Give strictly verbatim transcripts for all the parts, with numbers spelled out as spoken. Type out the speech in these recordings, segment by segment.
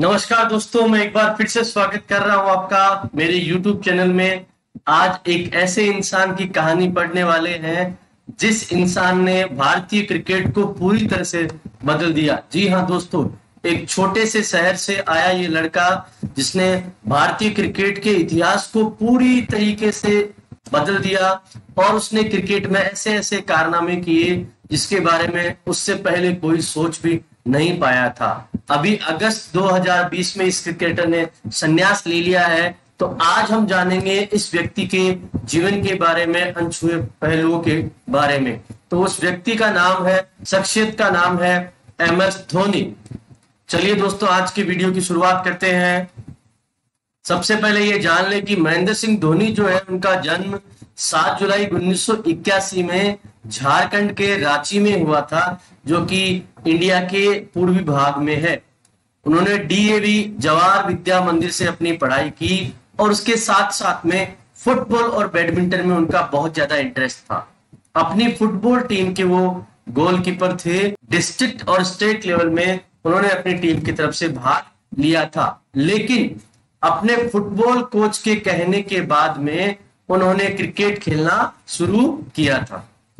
नमस्कार दोस्तों, मैं एक बार फिर से स्वागत कर रहा हूं आपका मेरे YouTube चैनल में। आज एक ऐसे इंसान की कहानी पढ़ने वाले हैं जिस इंसान ने भारतीय क्रिकेट को पूरी तरह से बदल दिया। जी हां दोस्तों, एक छोटे से शहर से आया ये लड़का जिसने भारतीय क्रिकेट के इतिहास को पूरी तरीके से बदल दिया और उसने क्रिकेट में ऐसे ऐसे कारनामे किए जिसके बारे में उससे पहले कोई सोच भी नहीं पाया था। अभी अगस्त दो हज़ार बीस में इस क्रिकेटर ने संन्यास ले लिया है। तो आज हम जानेंगे इस व्यक्ति के जीवन के बारे में, अनछुए पहलुओं के बारे में। तो उस व्यक्ति का नाम है, शख्सियत का नाम है एम एस धोनी। चलिए दोस्तों, आज की वीडियो की शुरुआत करते हैं। सबसे पहले ये जान ले कि महेंद्र सिंह धोनी जो है, उनका जन्म सात जुलाई उन्नीस सौ इक्यासी में झारखंड के रांची में हुआ था, जो कि इंडिया के पूर्वी भाग में है। उन्होंने D A V Jawahar Vidya Mandir से अपनी पढ़ाई की और उसके साथ साथ में फुटबॉल और बैडमिंटन में उनका बहुत ज्यादा इंटरेस्ट था। अपनी फुटबॉल टीम के वो गोलकीपर थे। डिस्ट्रिक्ट और स्टेट लेवल में उन्होंने अपनी टीम की तरफ से भाग लिया था, लेकिन अपने फुटबॉल कोच के कहने के बाद में उन्होंने क्रिकेट खेलना शुरू किया था।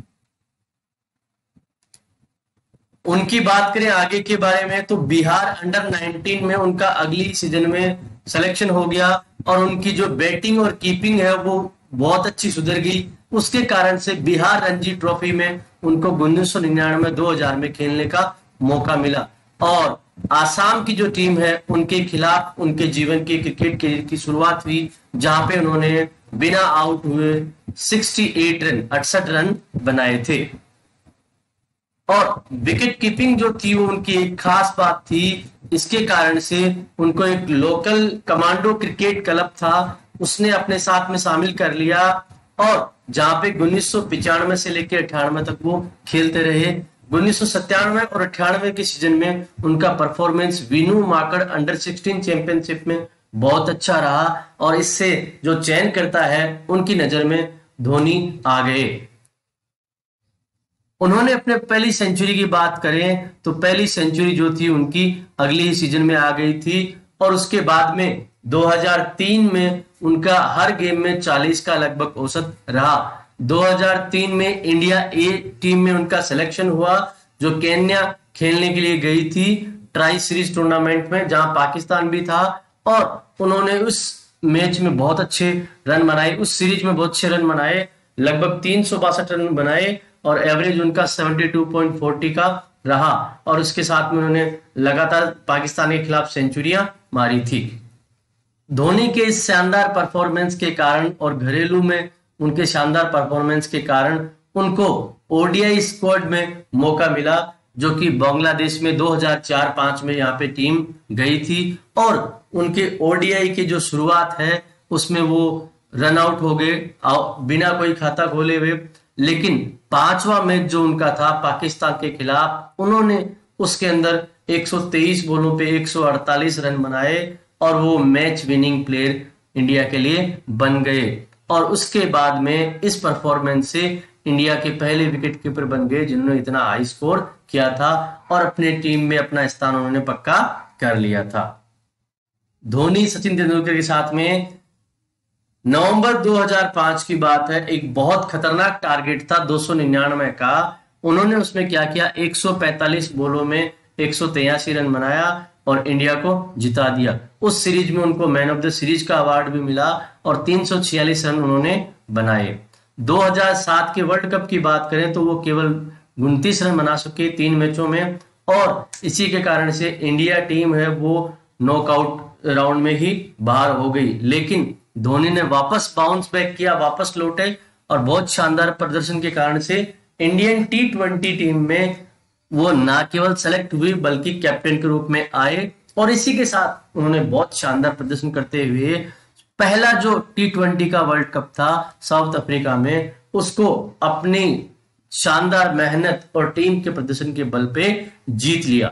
उनकी बात करें आगे के बारे में तो बिहार अंडर उन्नीस में उनका अगली सीजन में सिलेक्शन हो गया और उनकी जो बैटिंग और कीपिंग है वो बहुत अच्छी सुधर गई। उसके कारण से बिहार रणजी ट्रॉफी में उनको उन्नीस सौ निन्यानवे दो हज़ार में खेलने का मौका मिला और आसाम की जो टीम है उनके खिलाफ उनके जीवन के क्रिकेट कैरियर की शुरुआत हुई, जहां पे उन्होंने बिना आउट हुए अड़सठ रन अड़सठ रन बनाए थे। और विकेट कीपिंग जो थी वो उनकी एक खास बात थी। इसके कारण से उनको एक लोकल कमांडो क्रिकेट क्लब था, उसने अपने साथ में शामिल कर लिया और जहां पे उन्नीस सौ पिचानवे से लेकर अठानवे तक वो खेलते रहे। उन्नीस सौ सत्तानवे और अठानवे के सीजन में उनका परफॉर्मेंस विनू माकड़ अंडर सोलह चैंपियनशिप में बहुत अच्छा रहा और इससे जो चयन करता है उनकी नजर में धोनी आ गए। उन्होंने अपने पहली सेंचुरी की बात करें तो पहली सेंचुरी जो थी उनकी अगले ही सीजन में आ गई थी और उसके बाद में दो हज़ार तीन में उनका हर गेम में चालीस का लगभग औसत रहा। दो हज़ार तीन में इंडिया ए टीम में उनका सिलेक्शन हुआ, जो केन्या खेलने के लिए गई थी ट्राई सीरीज टूर्नामेंट में, जहां पाकिस्तान भी था और उन्होंने उस मैच में बहुत अच्छे रन बनाए, उस सीरीज में बहुत अच्छे रन बनाए, लगभग तीन सौ बासठ रन बनाए और एवरेज उनका बहत्तर पॉइंट चार शून्य का रहा और उसके साथ में उन्होंने लगातार पाकिस्तान के खिलाफ सेंचुरियां मारी थी। धोनी के इस शानदार परफॉर्मेंस के कारण और घरेलू में उनके शानदार परफॉर्मेंस के कारण उनको ओ डी आई स्क्वाड में मौका मिला, जो कि बांग्लादेश में दो हज़ार चार पाँच में यहाँ पे टीम गई थी और उनके ओ डी आई की जो शुरुआत है उसमें वो रन आउट हो गए बिना कोई खाता खोले हुए। लेकिन पांचवा मैच जो उनका था पाकिस्तान के खिलाफ, उन्होंने उसके अंदर एक सौ तेईस बॉलों पे एक सौ अड़तालीस रन बनाए और वो मैच विनिंग प्लेयर इंडिया के लिए बन गए और उसके बाद में इस परफॉर्मेंस से इंडिया के पहले विकेट कीपर बन गए जिन्होंने इतना हाई स्कोर किया था और अपने टीम में अपना स्थान उन्होंने पक्का कर लिया था। धोनी सचिन तेंदुलकर के साथ में नवंबर दो हज़ार पाँच की बात है, एक बहुत खतरनाक टारगेट था दो सौ निन्यानवे का। उन्होंने उसमें क्या किया, एक सौ पैंतालीस बॉलों में एक सौ तिरासी रन बनाया और इंडिया को जिता दिया। उस सीरीज में उनको मैन ऑफ द सीरीज का अवार्ड भी मिला और तीन सौ छियालीस रन उन्होंने बनाए। दो हज़ार सात के वर्ल्ड कप की बात करें तो वो केवल उनतीस रन बना सके तीन मैचों में और इसी के कारण से इंडिया टीम है वो नॉकआउट राउंड में ही बाहर हो गई। लेकिन धोनी ने वापस बाउंस बैक किया, वापस लौटे और बहुत शानदार प्रदर्शन के कारण से इंडियन टी ट्वेंटी टीम में वो ना केवल सेलेक्ट हुई बल्कि कैप्टन के रूप में आए और इसी के साथ उन्होंने बहुत शानदार प्रदर्शन करते हुए पहला जो टी ट्वेंटी का वर्ल्ड कप था साउथ अफ्रीका में, उसको अपनी शानदार मेहनत और टीम के प्रदर्शन के बल पे जीत लिया।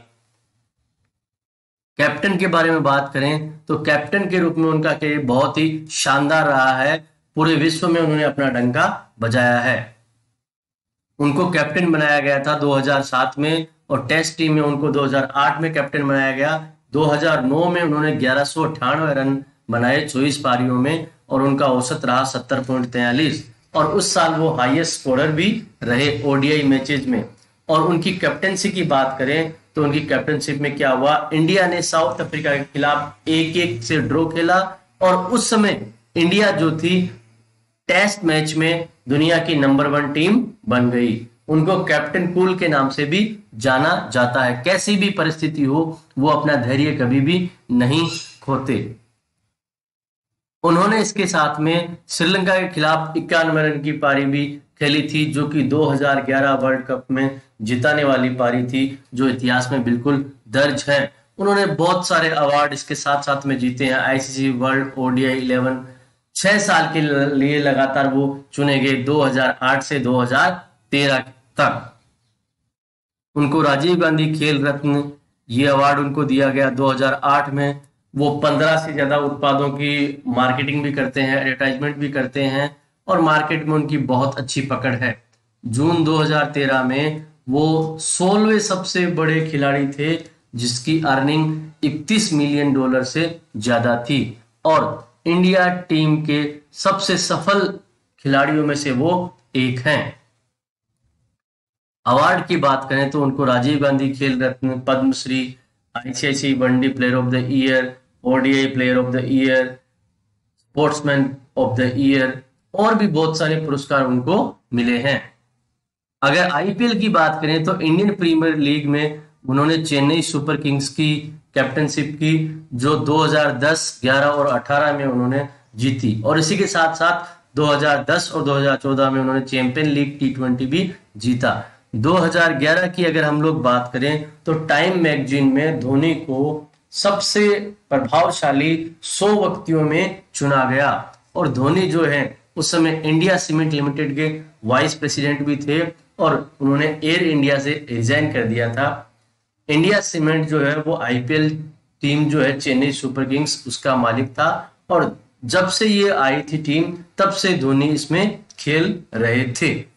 कैप्टन के बारे में बात करें तो कैप्टन के रूप में उनका कैरियर बहुत ही शानदार रहा है, पूरे विश्व में उन्होंने अपना डंका बजाया है। उनको कैप्टन बनाया गया था दो हज़ार सात में और टेस्ट टीम में उनको दो हज़ार आठ में कैप्टन बनाया गया, दो हज़ार नौ में उन्होंने ग्यारह सौ अट्ठानवे रन बनाए चौबीस पारियों में और उनका औसत रहा सत्तर पॉइंट तैंतालीस, और उस साल वो हाईएस्ट स्कोरर भी रहे ओडीआई मैचेज में। और उनकी कैप्टनसी की बात करें तो उनकी कैप्टनशिप में क्या हुआ, इंडिया ने साउथ अफ्रीका के खिलाफ एक एक से ड्रॉ खेला, और उस समय इंडिया जो थी टेस्ट मैच में दुनिया की नंबर वन टीम बन गई। उनको कैप्टन कूल के नाम से भी जाना जाता है। कैसी भी परिस्थिति हो वो अपना धैर्य कभी भी नहीं खोते। उन्होंने इसके साथ में श्रीलंका के खिलाफ इक्यानवे रन की पारी भी खेली थी, जो कि दो हज़ार ग्यारह वर्ल्ड कप में जिताने वाली पारी थी, जो इतिहास में बिल्कुल दर्ज है। उन्होंने बहुत सारे अवार्ड इसके साथ साथ में जीते हैं। आईसीसी वर्ल्ड ओडीआई इलेवन छह साल के लिए लगातार वो चुने गए दो हज़ार आठ से दो हज़ार तेरह तक। उनको राजीव गांधी खेल रत्न ये अवार्ड उनको दिया गया दो हज़ार आठ में। वो पंद्रह से ज्यादा उत्पादों की मार्केटिंग भी करते हैं, एडवर्टाइजमेंट भी करते हैं, और मार्केट में उनकी बहुत अच्छी पकड़ है। जून दो हज़ार तेरह में वो सोलहवें सबसे बड़े खिलाड़ी थे जिसकी अर्निंग इकतीस मिलियन डॉलर से ज्यादा थी, और इंडिया टीम के सबसे सफल खिलाड़ियों में से वो एक हैं। अवार्ड की बात करें तो उनको Rajiv Gandhi Khel Ratna, Padmashri, ICICI one day player of the year, ODI player of the year, sportsman of the year, और भी बहुत सारे पुरस्कार उनको मिले हैं। अगर आईपीएल की बात करें तो इंडियन प्रीमियर लीग में उन्होंने चेन्नई सुपर किंग्स की कैप्टनशिप की, जो दो हज़ार दस, ग्यारह और अठारह में उन्होंने जीती, और इसी के साथ साथ दो हज़ार दस और दो हज़ार चौदह में उन्होंने चैंपियन लीग टी ट्वेंटी भी जीता। दो हज़ार ग्यारह की अगर हम लोग बात करें तो टाइम मैगजीन में धोनी को सबसे प्रभावशाली सौ व्यक्तियों में चुना गया, और धोनी जो है उस समय इंडिया सीमेंट लिमिटेड के वाइस प्रेसिडेंट भी थे, और उन्होंने एयर इंडिया से रिजाइन कर दिया था। इंडिया सीमेंट जो है वो आईपीएल टीम जो है चेन्नई सुपर किंग्स उसका मालिक था, और जब से ये आई थी टीम तब से धोनी इसमें खेल रहे थे।